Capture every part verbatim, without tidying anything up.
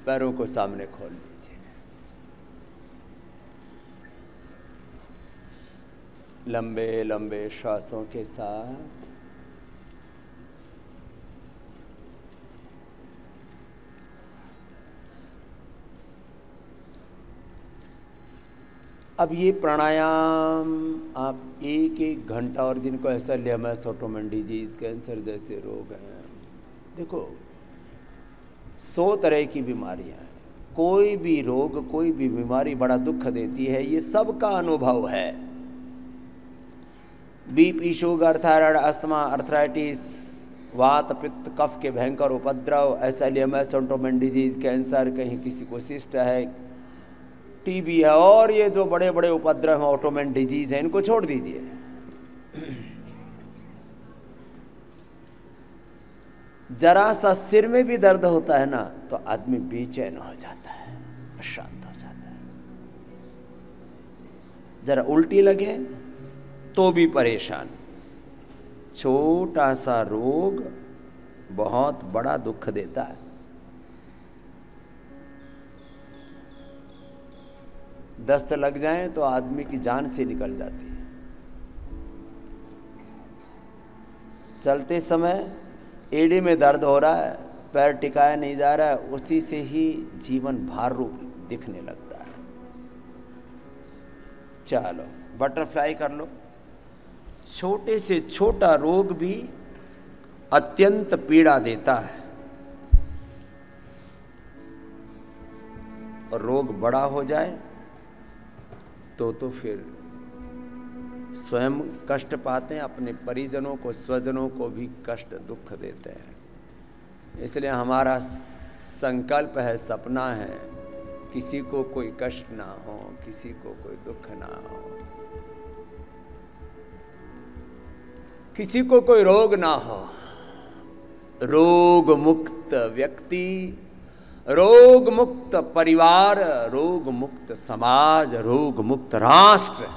पैरों को सामने खोल लीजिए। लंबे लंबे श्वासों के साथ अब ये प्राणायाम आप एक एक घंटा, और जिनको ऐसा लेमस, ऑटोइम्यून डिजीज, कैंसर जैसे रोग हैं, देखो सौ तरह की बीमारियां हैं, कोई भी रोग, कोई भी बीमारी बड़ा दुख देती है, ये सबका अनुभव है। BP, sugar, thyroid, asthma, arthritis, वात, पित्त, कफ के भयंकर उपद्रव, ऐसा लेमस, ऑटोइम्यून डिजीज, कैंसर, कहीं किसी को सिस्ट है, टीबी है, और ये जो बड़े बड़े उपद्रव हैं, ऑटोइम्यून डिजीज है, इनको छोड़ दीजिए। जरा सा सिर में भी दर्द होता है ना तो आदमी बेचैन हो जाता है, अशांत हो जाता है। जरा उल्टी लगे तो भी परेशान। छोटा सा रोग बहुत बड़ा दुख देता है। दस्त लग जाए तो आदमी की जान से निकल जाती है। चलते समय एड़ी में दर्द हो रहा है, पैर टिकाया नहीं जा रहा है, उसी से ही जीवन भार रूप दिखने लगता है। चलो बटरफ्लाई कर लो। छोटे से छोटा रोग भी अत्यंत पीड़ा देता है, और रोग बड़ा हो जाए तो तो फिर स्वयं कष्ट पाते हैं, अपने परिजनों को, स्वजनों को भी कष्ट दुख देते हैं। इसलिए हमारा संकल्प है, सपना है, किसी को कोई कष्ट ना हो, किसी को कोई दुख ना हो, किसी को कोई रोग ना हो। रोग मुक्त व्यक्ति, रोग मुक्त परिवार, रोग मुक्त समाज, रोग मुक्त राष्ट्र,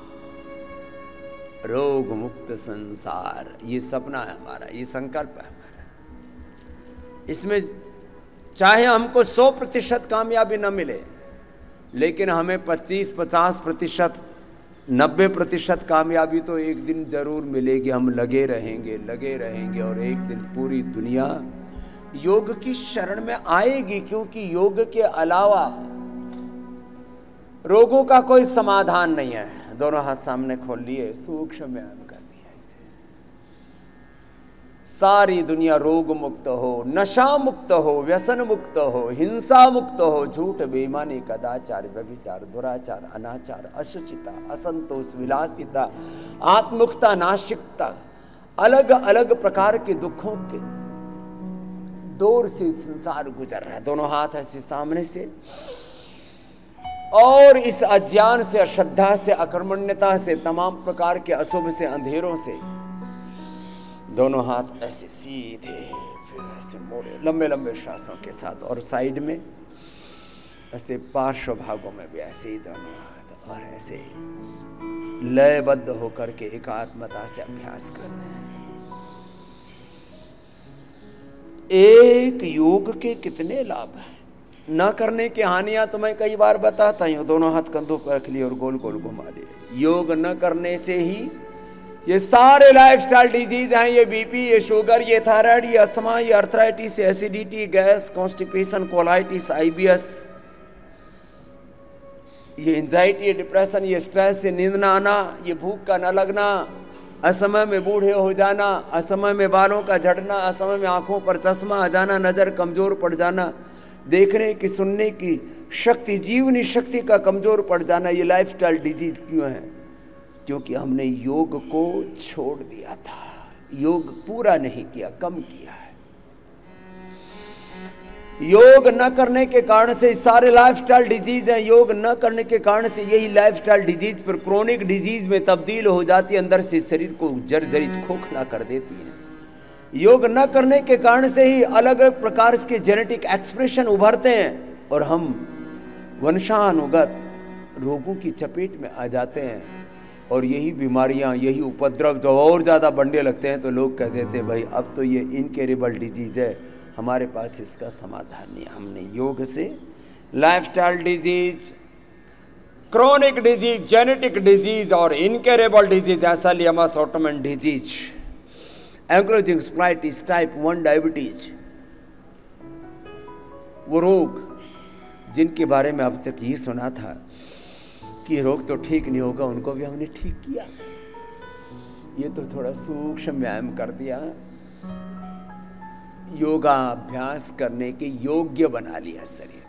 रोग मुक्त संसार, ये सपना है हमारा, ये संकल्प है हमारा। इसमें चाहे हमको सौ प्रतिशत कामयाबी न मिले, लेकिन हमें पच्चीस पचास प्रतिशत नब्बे प्रतिशत कामयाबी तो एक दिन जरूर मिलेगी। हम लगे रहेंगे लगे रहेंगे और एक दिन पूरी दुनिया योग की शरण में आएगी, क्योंकि योग के अलावा रोगों का कोई समाधान नहीं है। दोनों हाथ सामने खोल लिए, सूक्ष्म व्यायाम कर लिया इसे। सारी दुनिया रोग मुक्त हो, नशा मुक्त हो, व्यसन मुक्त हो, हिंसा मुक्त हो, झूठ, बेईमानी, कदाचार, व्यभिचार, दुराचार, अनाचार, अशुचिता, असंतोष, विलासिता, आत्मुखता, नासिकता, अलग अलग प्रकार के दुखों के दौर से संसार गुजर रहा है। दोनों हाथ ऐसे सामने से, और इस अज्ञान से, अश्रद्धा से, अकर्मण्यता से, तमाम प्रकार के अशुभ से, अंधेरों से, दोनों हाथ ऐसे सीधे, फिर ऐसे मोड़े, लंबे लंबे श्वासों के साथ, और साइड में ऐसे पार्श्व भागों में भी ऐसे ही दोनों हाथ, और ऐसे लयबद्ध होकर के एकात्मता से अभ्यास करना है। एक योग के कितने लाभ हैं, न करने की हानियां तो मैं कई बार बताता हूं। दोनों हाथ कंधों पर रख लिए और गोल गोल घुमा लिए। योग न करने से ही ये सारे लाइफस्टाइल डिजीज हैं, ये बीपी, ये शुगर, ये थायराइड, ये अस्थमा, ये arthritis, acidity, gas, constipation, colitis, IBS, ये एंजाइटी, ये डिप्रेशन, ये स्ट्रेस, ये नींद ना आना, ये भूख का न लगना, असमय में बूढ़े हो जाना, असमय में बालों का झड़ना, असमय में आंखों पर चश्मा आ जाना, नजर कमजोर पड़ जाना, देखने की, सुनने की शक्ति, जीवनी शक्ति का कमजोर पड़ जाना, ये लाइफस्टाइल डिजीज क्यों है? क्योंकि हमने योग को छोड़ दिया था, योग पूरा नहीं किया, कम किया है। योग न करने के कारण से सारे लाइफस्टाइल डिजीज हैं। योग न करने के कारण से यही लाइफस्टाइल डिजीज पर क्रोनिक डिजीज में तब्दील हो जाती है, अंदर से शरीर को जर्जरित, खोखला कर देती है। योग न करने के कारण से ही अलग अलग प्रकार के जेनेटिक एक्सप्रेशन उभरते हैं, और हम वंशानुगत रोगों की चपेट में आ जाते हैं। और यही बीमारियां, यही उपद्रव जो और ज़्यादा बढ़ने लगते हैं, तो लोग कह देते हैं भाई अब तो ये इनकेरेबल डिजीज है, हमारे पास इसका समाधान नहीं। हमने योग से lifestyle disease, chronic disease, genetic disease और इनकेरेबल डिजीज, ऐसा लियामास autoimmune disease, ankylosing spondylitis, type one diabetes, वो रोग जिनके बारे में अब तक ये सुना था कि रोग तो ठीक नहीं होगा, उनको भी हमने ठीक किया। ये तो थोड़ा सूक्ष्म व्यायाम कर दिया, योगा अभ्यास करने के योग्य बना लिया शरीर।